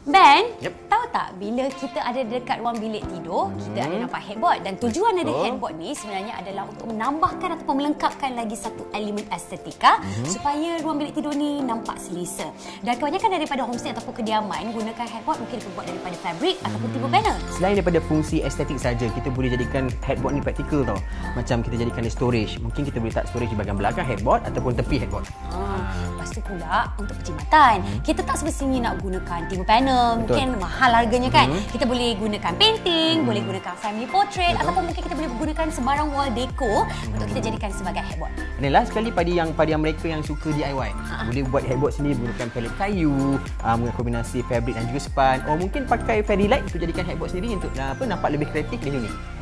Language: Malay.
Ben, Yep. tahu tak bila kita ada dekat ruang bilik tidur, kita ada nampak headboard, dan tujuan dari headboard ni sebenarnya adalah untuk menambahkan ataupun melengkapkan lagi satu elemen estetika supaya ruang bilik tidur ni nampak selesa. Dan kebanyakan daripada homestay ataupun kediaman gunakan headboard mungkin dibuat daripada fabric ataupun timber panel. Selain daripada fungsi estetik saja, kita boleh jadikan headboard ni praktikal tau. Macam kita jadikan dia storage. Mungkin kita boleh letak storage di bahagian belakang headboard ataupun tepi headboard. Lepas tu pula untuk perkhidmatan, kita tak semestinya nak gunakan timber panel. Mungkin mahal harganya kan. Kita boleh gunakan painting, boleh gunakan family portrait, ataupun mungkin kita boleh gunakan sebarang wall decor untuk kita jadikan sebagai headboard. Dan last sekali pada yang mereka yang suka DIY, boleh buat headboard sendiri menggunakan palet kayu, menggunakan kombinasi fabric dan juga span. Mungkin pakai fairy light untuk jadikan headboard sendiri untuk nampak lebih kreatif dan unik.